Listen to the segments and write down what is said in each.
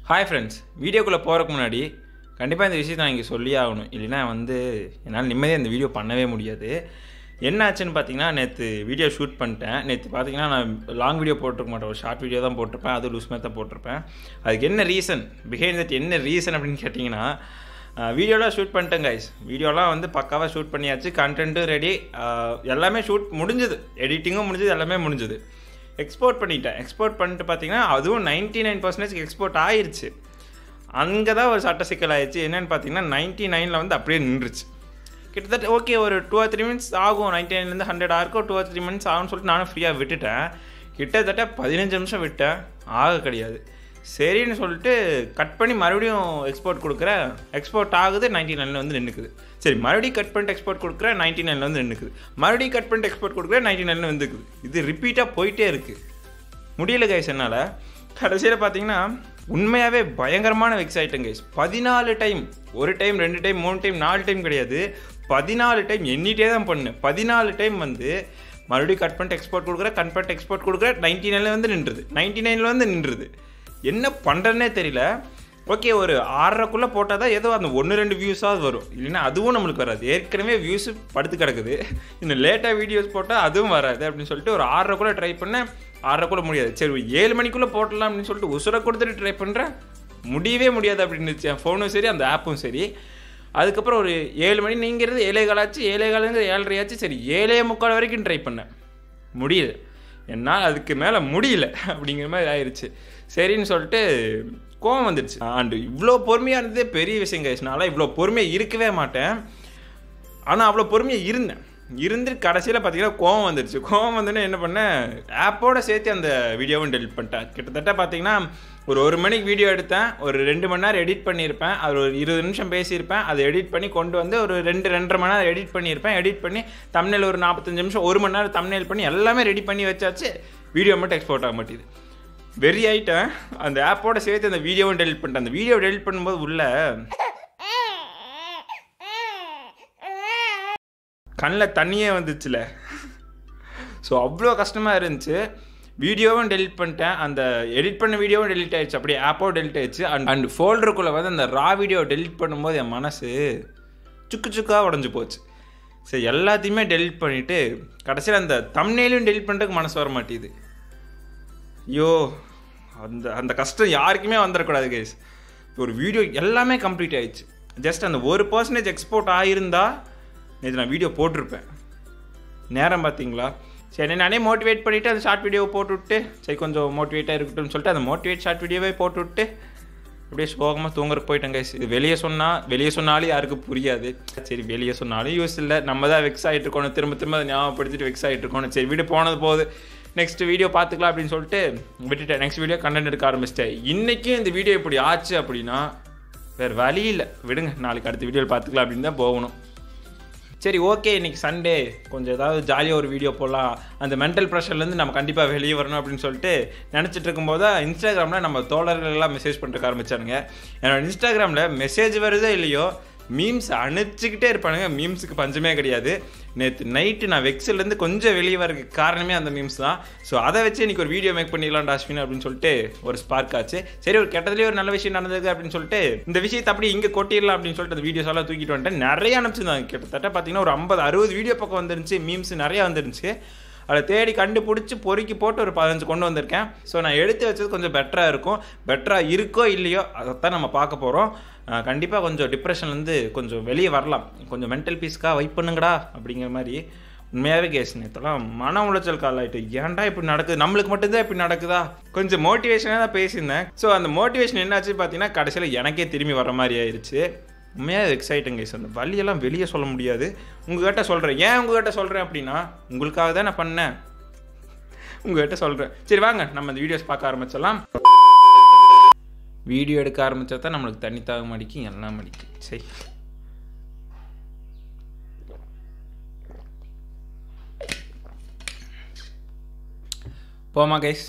Hi friends, வீடியோக்குள்ளே போகிறதுக்கு முன்னாடி கண்டிப்பாக இந்த விஷயத்தை நான் இங்கே சொல்லி ஆகணும். இல்லைன்னா என்னால் நிம்மதியாக இந்த வீடியோ பண்ணவே முடியாது. என்ன ஆச்சுன்னு பார்த்தீங்கன்னா, நேற்று வீடியோ ஷூட் பண்ணிட்டேன். நேற்று பார்த்தீங்கன்னா நான் லாங் வீடியோ போட்டிருக்க மாட்டேன், ஒரு ஷார்ட் வீடியோ தான் போட்டிருப்பேன். அது லூஸ் மாதிரி தான் போட்டிருப்பேன். அதுக்கு என்ன ரீசன், பிஹைண்ட் தட் என்ன ரீசன் அப்படின்னு கேட்டிங்கன்னா, வீடியோலாம் ஷூட் பண்ணிட்டேன் கைஸ். வீடியோலாம் பக்காவாக ஷூட் பண்ணியாச்சு, கண்டென்ட்டும் ரெடி, எல்லாமே ஷூட் முடிஞ்சுது, எடிட்டிங்கும் முடிஞ்சது, எல்லாமே முடிஞ்சுது. எக்ஸ்போர்ட் பண்ணிட்டேன். எக்ஸ்போர்ட் பண்ணிட்டு பார்த்தீங்கன்னா அதுவும் 99% எக்ஸ்போர்ட் ஆயிடுச்சு. அங்கே தான் ஒரு சட்ட சிக்கல் ஆயிடுச்சு. என்னென்னு பார்த்தீங்கன்னா 99 அப்படியே நின்றுச்சு. கிட்டத்தட்ட ஓகே ஒரு 2 or 3 minutes ஆகும், 99 100 ஆயிருக்கும், 2 or 3 minutes ஆகும்னு சொல்லிட்டு நானும் ஃப்ரீயாக விட்டுட்டேன். கிட்டத்தட்ட 15 நிமிஷம் விட்டேன், ஆக கிடையாது. சரின்னு சொல்லிட்டு கட் பண்ணி மறுபடியும் எக்ஸ்போர்ட் கொடுக்குறேன். எக்ஸ்போர்ட் ஆகுது, 99 நின்றுக்குது. சரி, மறுபடியும் கட் பண்ணிட்டு எக்ஸ்போர்ட் கொடுக்குறேன், 99 நின்றுக்குது. மறுபடியும் கட் பண்ணிட்டு எக்ஸ்போர்ட் கொடுக்குறேன், 99 வந்துக்குது. இது ரிப்பீட்டாக போயிட்டே இருக்குது. முடியல கைஸ் என்னால். கடைசியில் பார்த்தீங்கன்னா உண்மையாகவே பயங்கரமான வெக்ஸ் ஆகிட்டேன் guys. 14 time, 1 time 2 time 3 time 4 time கிடையாது, 14 டைம் எண்ணிட்டே தான் பண்ணேன். 14 டைம் மறுபடியும் கட் பண்ணிட்டு எக்ஸ்போர்ட் கொடுக்குறேன், கட் பண்ணிட்டு எக்ஸ்போர்ட் கொடுக்குறேன், 99 நின்றுது, 99 நின்றுது. என்ன பண்ணுறதுனே தெரியல. ஓகே, ஒரு 6:30க்குள்ளே போட்டால் தான் ஏதோ அந்த 1-2 வியூஸாவது வரும், இல்லைன்னா அதுவும் நம்மளுக்கு வராது. ஏற்கனவே வியூஸு படுத்து கிடக்குது, இன்னும் லேட்டாக வீடியோஸ் போட்டால் அதுவும் வராது அப்படின்னு சொல்லிட்டு ஒரு 6:30க்குள்ளே ட்ரை பண்ணேன். 6:30க்குள்ளே முடியாது. சரி, 7 மணிக்குள்ளே போட்டலாம் அப்படின்னு சொல்லிட்டு உசுரை கொடுத்துட்டு ட்ரை பண்ணுறேன். முடியவே முடியாது அப்படின்னு என் ஃபோனும் சரி, அந்த ஆப்பும் சரி. அதுக்கப்புறம் ஒரு 7 மணி நீங்கிறது 7:15 ஆச்சு, 7:15 7:30 ஆச்சு. சரி, 7:45 வரைக்கும் ட்ரை பண்ணேன், முடியல. என்னால் அதுக்கு மேலே முடியல அப்படிங்கிற மாதிரி ஆயிடுச்சு. சரின்னு சொல்லிட்டு கோவம் வந்துடுச்சு. அண்டு இவ்வளோ பொறுமையாக இருந்ததே பெரிய விஷயம் கைஸ்னால. இவ்வளோ பொறுமையாக இருக்கவே மாட்டேன், ஆனால் அவ்வளோ பொறுமையாக இருந்து கடைசியில் பார்த்தீங்கன்னா கோவம் வந்துடுச்சு. கோவம் வந்துன்னு என்ன பண்ணேன், ஆப்போடு சேர்த்து அந்த வீடியோவும் டெலிட் பண்ணிட்டேன். கிட்டத்தட்ட பார்த்தீங்கன்னா ஒரு 1 மணிக்கு வீடியோ எடுத்தேன், ஒரு 2 மணி நேரம் எடிட் பண்ணியிருப்பேன், அது ஒரு 20 நிமிஷம் பேசியிருப்பேன். அதை எடிட் பண்ணி கொண்டு வந்து ஒரு 2-2.5 மணி நேரம் எடிட் பண்ணியிருப்பேன். எடிட் பண்ணி தம்ப்நெயில் ஒரு 45 நிமிஷம் 1 மணி நேரம் தம்ப்நெயில் பண்ணி எல்லாமே ரெடி பண்ணி வச்சாச்சு. வீடியோ மட்டும் எக்ஸ்போர்ட் ஆக மாட்டேது. வெரி ஆகிட்டேன். அந்த ஆப்போட சேர்த்து அந்த வீடியோவும் டெலிட் பண்ணிட்டேன். அந்த வீடியோ டெலிட் பண்ணும்போது உள்ள கண்ணில் தண்ணியே வந்துச்சுல. ஸோ அவ்வளோ கஷ்டமாக இருந்துச்சு. வீடியோவும் டெலிட் பண்ணிட்டேன், அந்த எடிட் பண்ண வீடியோவும் டெலிட் ஆகிடுச்சு, அப்படியே ஆப்போ டெலிட் ஆகிடுச்சு. அண்ட் ஃபோல்டருக்குள்ளே அந்த ரா வீடியோ டெலிட் பண்ணும்போது என் மனசு சுக்காக உடஞ்சி போச்சு. சரி, எல்லாத்தையுமே டெலிட் பண்ணிவிட்டு கடைசியில் அந்த தம்ப்நெயிலும் டெலிட் பண்ணுறதுக்கு மனசு வர மாட்டேது. ஐயோ, அந்த கஷ்டம் யாருக்குமே வந்துடக்கூடாது கைஸ். ஒரு வீடியோ எல்லாமே கம்ப்ளீட் ஆகிடுச்சு. ஜஸ்ட் அந்த 1% எக்ஸ்போர்ட் ஆகியிருந்தா நேற்று நான் வீடியோ போட்டிருப்பேன். நேரம் பார்த்தீங்களா? சரி, நானே மோட்டிவேட் பண்ணிவிட்டு அந்த ஷார்ட் வீடியோவை போட்டுவிட்டு, சரி கொஞ்சம் மோட்டிவேட்டாக இருக்கட்டும்னு சொல்லிட்டு அந்த மோட்டிவேட் ஷார்ட் வீடியோவே போட்டுவிட்டு அப்படியே சோகமாக தூங்குறக்கு போயிட்டேன் கைஸ். இது வெளியே சொன்னாலும் யாருக்கும் புரியாது. சரி, வெளியே சொன்னாலும் யூஸ் இல்லை, நம்ம தான் வெக்ஸ் ஆகிட்டு இருக்கோம், திரும்ப அதை ஞாபகப்படுத்திட்டு வெக்ஸ் ஆகிட்டு இருக்கோம். சரி, வீடியோ போனது போகுது, நெக்ஸ்ட் வீடியோ பார்த்துக்கலாம் அப்படின்னு சொல்லிட்டு விட்டுட்டேன். நெக்ஸ்ட் வீடியோ கண்டென்ட் எடுக்க ஆரம்பிச்சிட்டேன். இன்றைக்கும் இந்த வீடியோ இப்படி ஆச்சு அப்படின்னா வேறு வழி இல்லை, விடுங்க, நாளைக்கு அடுத்த வீடியோவில் பார்த்துக்கலாம் அப்படின்னு தான் போகணும். சரி, ஓகே, இன்றைக்கி சண்டே, கொஞ்சம் ஏதாவது ஜாலியாக ஒரு வீடியோ போடலாம், அந்த மென்டல் ப்ரெஷர்லேருந்து நம்ம கண்டிப்பாக வெளியே வரணும் அப்படின்னு சொல்லிட்டு நினச்சிட்டு இருக்கும்போது தான் இன்ஸ்டாகிராமில் நம்ம தோழர்களெல்லாம் மெசேஜ் பண்ணுறதுக்கு ஆரம்பித்தானுங்க. என்னோட இன்ஸ்டாகிராமில் மெசேஜ் வருதோ இல்லையோ, மீம்ஸ் அனுப்பிச்சிக்கிட்டே இருப்பானுங்க. மீம்ஸுக்கு பஞ்சமே கிடையாது. நேற்று நைட்டு நான் வெக்ஸிலேருந்து கொஞ்சம் வெளியே வரதுக்கு காரணமே அந்த மீம்ஸ் தான். ஸோ அதை வச்சு இன்றைக்கி ஒரு வீடியோ மேக் பண்ணிடலாம்டா அஸ்வின் அப்படின்னு சொல்லிட்டு ஒரு ஸ்பார்க் ஆச்சு. சரி, ஒரு கெட்டதுலேயே ஒரு நல்ல விஷயம் நடந்தது அப்படின்னு சொல்லிட்டு இந்த விஷயத்தை அப்படி இங்கே கொட்டிடலாம் அப்படின்னு சொல்லிட்டு அந்த வீடியோஸ் எல்லாம் தூக்கிட்டு வந்துட்டேன். நிறைய அனுப்பிச்சிருந்தாங்க. கிட்டத்தட்ட பார்த்தீங்கன்னா ஒரு 50-60 வீடியோ பக்கம் வந்துருந்துச்சு. மீம்ஸ் நிறையா வந்துருந்துச்சு. அதை தேடி கண்டுபிடிச்சி பொறுக்கி போட்டு ஒரு 15 கொண்டு வந்திருக்கேன். ஸோ நான் எடுத்து வச்சது கொஞ்சம் பெட்டராக இருக்கோ இல்லையோ அதைத்தான் நம்ம பார்க்க போகிறோம். கண்டிப்பாக கொஞ்சம் டிப்ரெஷன்லேருந்து கொஞ்சம் வெளியே வரலாம், கொஞ்சம் மென்டல் பீஸ்க்காக வெயிட் பண்ணுங்கடா அப்படிங்கிற மாதிரி. உண்மையாகவே கேஸ் நேற்றெல்லாம் மன உளைச்சல் கால் ஆகிட்டு, ஏன்டா இப்படி நடக்குது, நம்மளுக்கு மட்டும்தான் இப்படி நடக்குதா, கொஞ்சம் மோட்டிவேஷனாக தான் பேசியிருந்தேன். ஸோ அந்த மோட்டிவேஷன் என்னாச்சு பார்த்தீங்கன்னா கடைசியில் எனக்கே திரும்பி வர மாதிரி ஆயிடுச்சு. உண்மையாக எக்ஸைட்டிங் கைஸ். அந்த வழியெல்லாம் வெளியே சொல்ல முடியாது, உங்கள்கிட்ட சொல்கிறேன். ஏன் உங்கள்கிட்ட சொல்கிறேன் அப்படின்னா உங்களுக்காக தான் நான் பண்ணேன், உங்கள்கிட்ட சொல்கிறேன். சரி வாங்க, நம்ம இந்த வீடியோஸ் பார்க்க ஆரம்பிச்சிடலாம். வீடியோ எடுக்க ஆரம்பித்தா தான் நம்மளுக்கு தண்ணி தாக மாடிக்கும், எல்லாம் மாடிக்கும். சரி, போமா guys.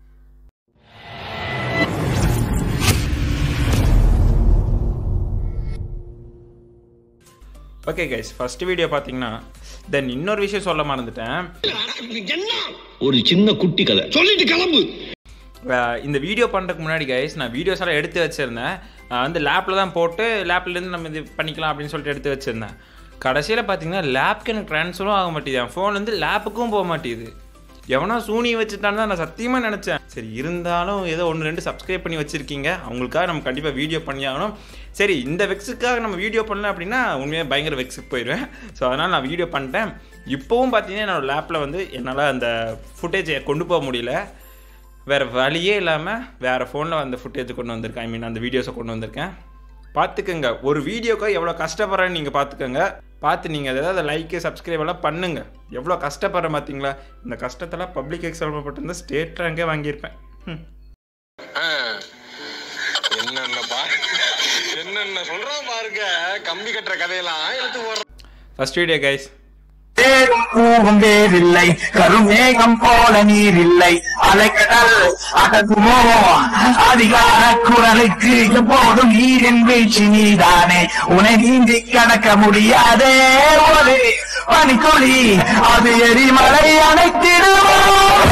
Okay guys, first video பார்த்தீங்கன்னா தென் இன்னொரு விஷயம் சொல்ல மறந்துட்டேன். ஒரு சின்ன குட்டி கதை சொல்லிட்டு கிளம்பு. இந்த வீடியோ பண்ணுறதுக்கு முன்னாடி கைஸ் நான் வீடியோஸ் எல்லாம் எடுத்து வச்சுருந்தேன். வந்து லேப்பில் தான் போட்டு லேப்லேருந்து நம்ம இது பண்ணிக்கலாம் அப்படின்னு சொல்லிட்டு எடுத்து வச்சுருந்தேன். கடைசியில் பார்த்தீங்கன்னா லேப்க்கு எனக்கு ட்ரான்ஸ்ஃபரும் ஆக மாட்டேது, என் ஃபோன்லேருந்து லேப்புக்கும் போக மாட்டேது. எவனோ சூனி வச்சுட்டான்னு தான் நான் சத்தியமாக நினச்சேன். சரி இருந்தாலும் ஏதோ 1-2 சப்ஸ்கிரைப் பண்ணி வச்சுருக்கீங்க, அவங்களுக்காக நம்ம கண்டிப்பாக வீடியோ பண்ணி ஆகணும். சரி இந்த வெக்ஸுக்காக நம்ம வீடியோ பண்ணல அப்படின்னா உண்மையாக பயங்கர வெக்ஸுக்கு போயிடுவேன். ஸோ அதனால் நான் வீடியோ பண்ணிட்டேன். இப்போவும் பார்த்தீங்கன்னா என்னோடய லேப்பில் வந்து என்னால் அந்த ஃபுட்டேஜை கொண்டு போக முடியல. வேறு வழியே இல்லாமல் வேறு ஃபோனில் அந்த ஃபுட்டேஜை கொண்டு வந்திருக்கேன். ஐ மீன் அந்த வீடியோஸை கொண்டு வந்திருக்கேன். பார்த்துக்கோங்க, ஒரு வீடியோக்காக எவ்வளோ கஷ்டப்படுறேன்னு நீங்கள் பார்த்துக்கோங்க. பார்த்து நீங்கள் ஏதாவது லைக்கு சப்ஸ்கிரைப் எல்லாம் பண்ணுங்கள். எவ்வளோ கஷ்டப்படுறேன் பார்த்தீங்களா? இந்த கஷ்டத்தெல்லாம் பப்ளிக் எக்ஸாம் போட்டிருந்தா ஸ்டேட் ரேங்கே வாங்கியிருப்பேன். என்னென்ன சொல்கிறோம் பாருங்க, கம்பி கட்டுற கதையெல்லாம் எடுத்து போடுறோம். First video guys. பூவும் வேறில்லை, கருமேகம் போல நீர் இல்லை, அலைக்கடல் அடங்குமோ அதிகார குரலுக்கு எப்போதும் நீரின் வீழ்ச்சி நீதானே, உன்னை நீந்தி கடக்க முடியாதே ஒரு பனிக்குழி, அது எரிமலை அணைத்திடுவோம்.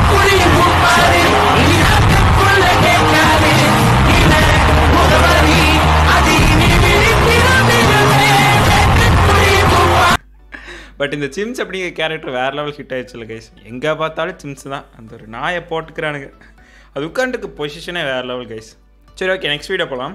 பட் இந்த சிம்ஸ் அப்படிங்கிற கேரக்டர் வேறு லெவல் ஹிட் ஆயிடுச்சுல்ல கைஸ். எங்கே பார்த்தாலும் சிம்ஸ் தான். அந்த ஒரு நாயை போட்டுக்கிறானுங்க. அது உட்காந்துக்கு பொசிஷனே வேறு லெவல் கைஸ். சரி ஓகே, நெக்ஸ்ட் வீடியோ போகலாம்.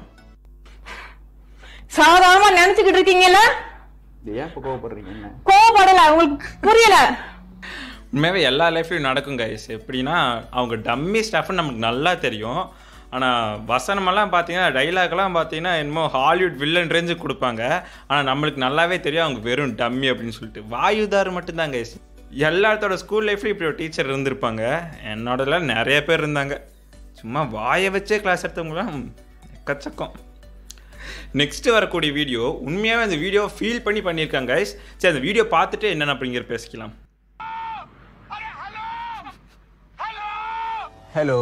சாதாரணமா நினைச்சுக்கிட்டு இருக்கீங்கல்ல, ஏன் கோவப்படுறீங்க? கோவப்படல, உங்களுக்கு புரியல. உண்மையாகவே எல்லா லைஃப்லையும் நடக்கும் கைஸ். எப்படின்னா அவங்க டம்மி ஸ்டாஃப்னு நமக்கு நல்லா தெரியும். ஆனால் வசனமெல்லாம் பார்த்தீங்கன்னா டைலாக்லாம் பார்த்தீங்கன்னா என்னமோ ஹாலிவுட் வில்லன் ரேஞ்சு கொடுப்பாங்க. ஆனால் நம்மளுக்கு நல்லாவே தெரியும் அவங்க வெறும் டம்மி அப்படின்னு சொல்லிட்டு. வாயுதார் மட்டும்தான் கைஸ். எல்லாத்தோட ஸ்கூல் லைஃப்லையும் இப்படி ஒரு டீச்சர் இருந்திருப்பாங்க. என்னோடலாம் நிறைய பேர் இருந்தாங்க. சும்மா வாயை வச்சே கிளாஸ் எடுத்தவங்களாம் எக்கச்சக்கம். நெக்ஸ்ட்டு வரக்கூடிய வீடியோ உண்மையாகவே அந்த வீடியோ ஃபீல் பண்ணி பண்ணியிருக்காங்க கைஸ். சரி அந்த வீடியோ பார்த்துட்டு என்னென்ன அப்படிங்கிற பேசிக்கலாம். Hello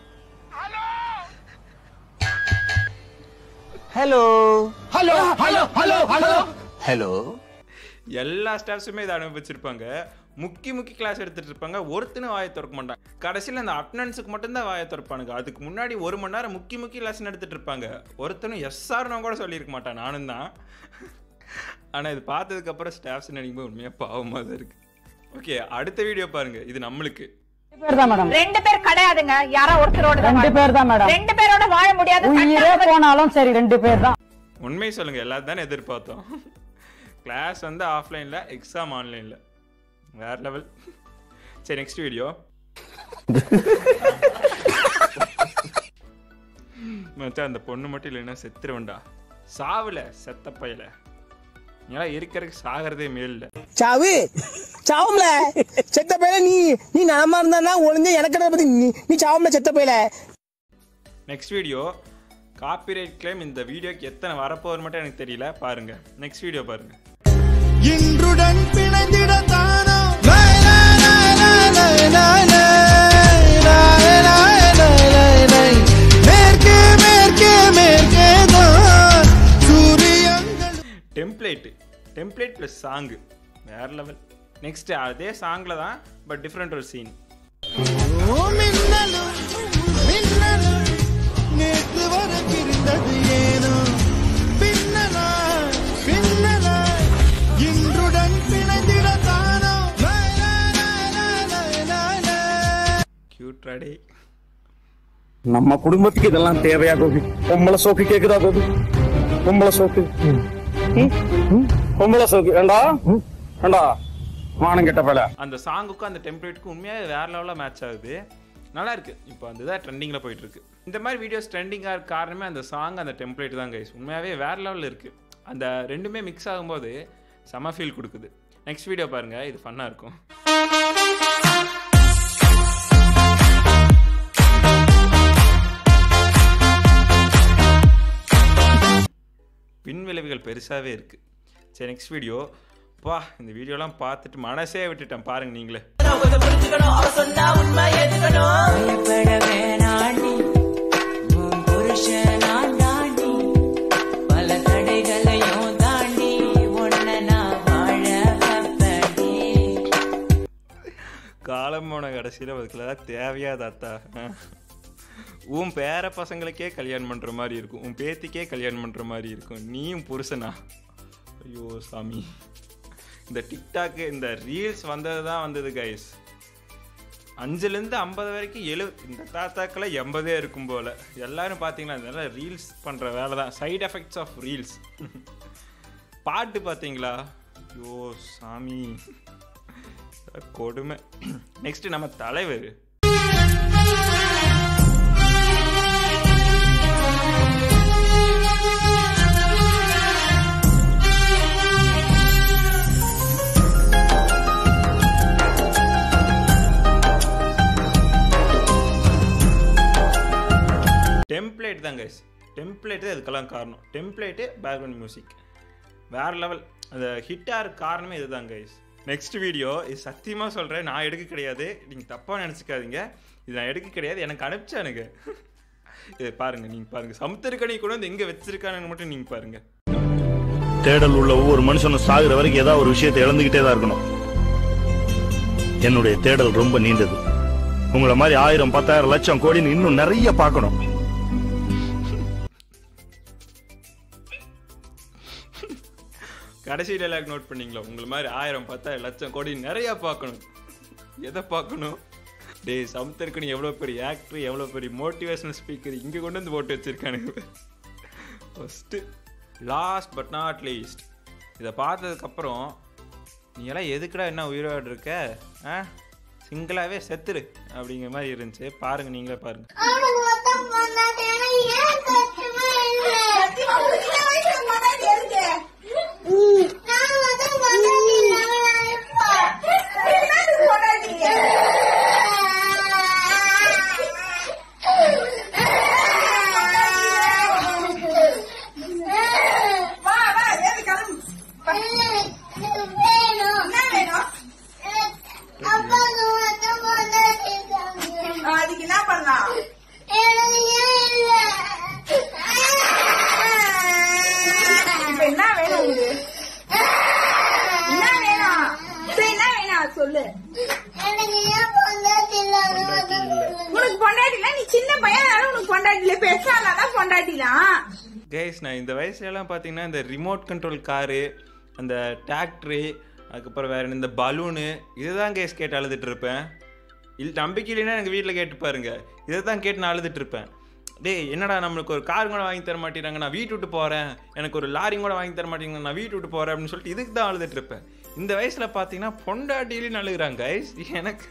hello hello hello hello hello hello. எல்லா ஸ்டாஃப்ஸுமே இதை அனுபவிச்சிருப்பாங்க. முக்கி கிளாஸ் எடுத்துகிட்டு இருப்பாங்க. ஒருத்தனும் வாயை திறக்க மாட்டாங்க. கடைசியில் அந்த அட்டனன்ஸுக்கு மட்டும்தான் வாயை திறப்பானுங்க. அதுக்கு முன்னாடி 1 மணி நேரம் முக்கி லெசன் எடுத்துகிட்டு இருப்பாங்க. ஒருத்தனும் எஸ்ஆர்னு கூட சொல்லியிருக்க மாட்டான், நானும் தான். ஆனால் இது பார்த்ததுக்கப்புறம் ஸ்டாஃப்ஸ் நினைக்கும்போது உண்மையாக பாவமாக தான் இருக்குது. ஓகே அடுத்த வீடியோ பாருங்கள். இது நம்மளுக்கு 2 பேர் கிடையாதுங்க, யாரோ ஒருத்தரோட 2 பேர் தான் மேடம். 2 பேரோட வாழ முடியாது. உயிரே போனாலும் சரி 2 பேர் தான். உண்மை சொல்லுங்கள், எல்லாரும் தானே எதிர்பார்த்தோம். கிளாஸ் வந்து ஆஃப்லைனில், எக்ஸாம் ஆன்லைனில். வேறு லெவல். சரி நெக்ஸ்ட் வீடியோ. மச்சான் அந்த பொண்ணு மட்டும் இல்லைன்னா செத்துருவேண்டா. சாவுல செத்த பையல நீங்களாம் இருக்கிறதுக்கு சாகிறதே மேல் இல்லை. சாவு சாவும்ல செத்த பையல. நீ நலமா இருந்தா ஒளிஞ்ச எனக்கு பத்தி நீ சாவும்ல செத்த பையல. Next video copyright claim. இந்த வீடியோக்கு எத்தனை வரப்போகுது மட்டும் எனக்கு தெரியல. பாருங்க நெக்ஸ்ட் வீடியோ பாருங்க. இன்றுடன் பிணைந்திட தானோ மேற்கே மேற்கே மேற்கே தான் சூரியங்கள். டெம்ப்ளேட் ப்ளஸ் சாங்கு வேறு லெவல். நெக்ஸ்ட் அதே சாங்கில் தான் பட் டிஃப்ரெண்ட் ஒரு சீன். மின்னலும் மின்னலும் நேற்று வர பிரிந்தது ஏனோ பின்னலா பின்னலா இன்றுடன் பிணைந்திட தானோ. கியூட் ராடே. நம்ம குடும்பத்துக்கு இதெல்லாம் தேவையா கோபி? பொம்பளை சோக்கு கேக்குதா கோபி? பொம்பளை சோக்கு பொம்பளை சோக்கு வேண்டா வேண்டா மானம் கெட்ட பல. அந்த சாங்குக்கும் அந்த டெம்ப்ளேட்டுக்கும் உண்மையாக வேற லெவலில் மேட்ச் ஆகுது. நல்லா இருக்கு. இப்போ அந்த இதாக ட்ரெண்டிங்கில் போயிட்டு இருக்கு. இந்த மாதிரி வீடியோஸ் ட்ரெண்டிங்காக இருக்க காரணமே அந்த சாங் அந்த டெம்ப்ளேட் தான் கைஸ். உண்மையாகவே வேற லெவலில் இருக்கு. அந்த ரெண்டுமே மிக்ஸ் ஆகும்போது செம ஃபீல் கொடுக்குது. நெக்ஸ்ட் வீடியோ பாருங்க, இது ஃபன்னாக இருக்கும். பின் விளைவுகள் பெருசாகவே இருக்குது. சரி நெக்ஸ்ட் வீடியோ. பா இந்த வீடியோலாம் பார்த்துட்டு மனசே விட்டுட்டேன். பாருங்க நீங்களே. காலம் போன கடைசியில் அதுக்குள்ள தேவையா தாத்தா. உன் பேர பசங்களுக்கே கல்யாணம் பண்ணுற மாதிரி இருக்கும், உன் பேத்திக்கே கல்யாணம் பண்ணுற மாதிரி இருக்கும், நீயும் புருஷனா? ஐயோ சாமி. இந்த டிக்டாக்கு இந்த ரீல்ஸ் வந்தது தான் வந்தது கைஸ். 5லேருந்து 50 வரைக்கும் இந்த தாத்தாக்கெல்லாம் 80 இருக்கும் போல். எல்லோரும் பார்த்தீங்களா இதெல்லாம் ரீல்ஸ் பண்ணுற வேலை தான். Side effects of reels. பாட்டு பார்த்தீங்களா? ஐயோ சாமி கொடுமை. நெக்ஸ்ட்டு நம்ம தலைவர். டெம்ப்ளேட் தான் கைஸ், டெம்ப்ளேட்டு அதுக்கெல்லாம் காரணம். டெம்ப்ளேட்டு பேக்ரவுண்ட் மியூசிக் வேறு லெவல். அந்த ஹிட்டாக இருக்க காரணமே இதுதான் கைஸ். நெக்ஸ்ட் வீடியோ இது சத்தியமாக சொல்கிறேன், நான் எடுக்க கிடையாது, நீங்கள் தப்பாக நினச்சிக்காதீங்க. இது நான் எடுக்க கிடையாது, எனக்கு அனுப்பிச்சானுங்க. இதை பாருங்கள், நீங்கள் பாருங்கள். சமுத்திரக்கனி கூட வந்து எங்கே வச்சிருக்கானுன்னு மட்டும் நீங்கள் பாருங்கள். தேடல் உள்ள ஒவ்வொரு மனுஷனும் சாகுற வரைக்கும் ஏதாவது ஒரு விஷயத்தை இழந்துக்கிட்டே தான் இருக்கணும். என்னுடைய தேடல் ரொம்ப நீண்டது. உங்களை மாதிரி 1000, 10,000, லட்சம், கோடின்னு இன்னும் நிறைய பார்க்கணும். கடைசி டைலாக் நோட் பண்ணீங்களா? உங்களை மாதிரி 1000, 10,000, லட்சம், கோடி நிறையா பார்க்கணும். எதை பார்க்கணும்? டே சமுத்திரக்கனி எவ்வளோ பெரிய ஆக்டர், எவ்வளோ பெரிய மோட்டிவேஷனல் ஸ்பீக்கர் இங்கே கொண்டு வந்து போட்டு வச்சுருக்கானுங்க. First last but not least இதை பார்த்ததுக்கப்புறம் நீ எல்லாம் எதுக்குடா என்ன உயிரோடு இருக்க, சிங்கிளாகவே செத்துரு அப்படிங்கிற மாதிரி இருந்துச்சு. பாருங்கள், நீங்களே பாருங்கள். கைஸ் நான் இந்த வயசுலலாம் பார்த்தீங்கன்னா இந்த ரிமோட் கண்ட்ரோல் காரு, அந்த டிராக்டரு, அதுக்கப்புறம் வேறு இந்த பலூனு, இதை தான் கேஸ் கேட்டு அழுதுட்டு இருப்பேன். நம்பிக்கை இல்லைன்னா எங்கள் வீட்டில் கேட்டு பாருங்க, இதை தான் கேட்டு நான் அழுதுட்டு இருப்பேன். டேய் என்னடா நம்மளுக்கு ஒரு கார் கூட வாங்கி தர மாட்டேங்கிறாங்க, நான் வீட்டு விட்டு போகிறேன், எனக்கு ஒரு லாரி கூட வாங்கி தர மாட்டேங்கிறாங்க, நான் வீட்டு விட்டு போகிறேன் அப்படின்னு சொல்லிட்டு இதுக்கு தான் அழுதுட்டு இருப்பேன். இந்த வயசில் பார்த்தீங்கன்னா பொண்டாட்டியிலும் அழுகுறாங்க கைஸ். எனக்கு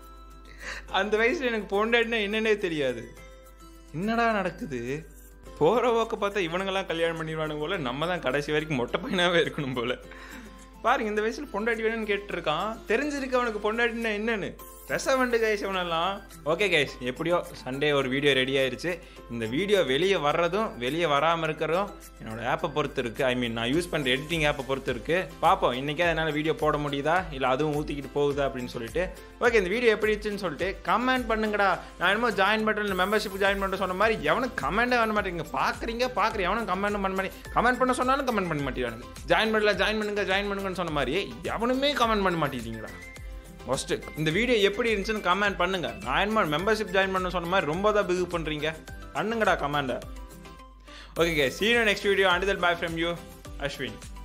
அந்த வயசில் எனக்கு பொண்டாட்டினா என்னன்னே தெரியாது. என்னடா நடக்குது? போகிற போக்க பார்த்தா இவனுங்கெல்லாம் கல்யாணம் பண்ணிடுவானுங்க போல், நம்ம தான் கடைசி வரைக்கும் மொட்டை பையனாகவே இருக்கணும் போல். பாருங்க, இந்த வயசில் பொண்டாட்டி வேணும்னு கேட்டுருக்கான். தெரிஞ்சிருக்கு அவனுக்கு பொண்டாட்டினா என்னன்னு. ரெசவண்டு கைஸ் அவனெல்லாம். ஓகே கைஸ், எப்படியோ சண்டே ஒரு வீடியோ ரெடி ஆயிடுச்சு. இந்த வீடியோ வெளியே வர்றதும் வெளியே வராமல் இருக்கிறதும் என்னோட ஆப்பை பொறுத்து இருக்குது. ஐ மீன் நான் யூஸ் பண்ணுற எடிட்டிங் ஆப்பை பொறுத்து இருக்குது. பார்ப்போம் இன்றைக்கே அதனால் வீடியோ போட முடியுதா இல்லை அதுவும் ஊற்றிக்கிட்டு போகுதா அப்படின்னு சொல்லிட்டு. ஓகே, இந்த வீடியோ எப்படி இருந்துச்சுன்னு சொல்லிட்டு கமெண்ட் பண்ணுங்கடா. நான் என்னமோ ஜாயின் பண்ணுறேன், மெம்பர்ஷிப் ஜாயின் பண்ணுற சொன்ன மாதிரி எவனும் கமெண்ட்டே பண்ண மாட்டேங்க. பார்க்குறீங்க எவனும் கமெண்ட்டும் பண்ண மாட்டேங்க. கமெண்ட் பண்ண சொன்னாலும் கமெண்ட் பண்ண மாட்டேங்கிறானுங்க. ஜாயின் பண்ணுங்கன்னு சொன்ன மாதிரி எவனுமே கமெண்ட் பண்ண மாட்டேங்கிறீங்களா? ஃபஸ்ட்டு இந்த வீடியோ எப்படி இருந்துச்சுன்னு கமெண்ட் பண்ணுங்க. நான் என்ன மெம்பர்ஷிப் ஜாயின் பண்ண சொன்ன மாதிரி ரொம்ப தான் பிகு பண்ணுறீங்க. பண்ணுங்கடா கமெண்ட்டை. Okay, see you in the next video. Until then, bye from you, Ashwin.